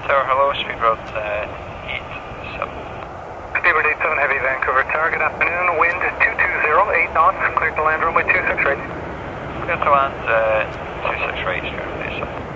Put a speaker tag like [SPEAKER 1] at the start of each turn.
[SPEAKER 1] Tower, hello, speedbird 87.
[SPEAKER 2] Speedbird 87, heavy Vancouver Tower, good afternoon, wind 220, 8 knots, clear to land runway 26 right.
[SPEAKER 1] Clear to land 26 right, here, please.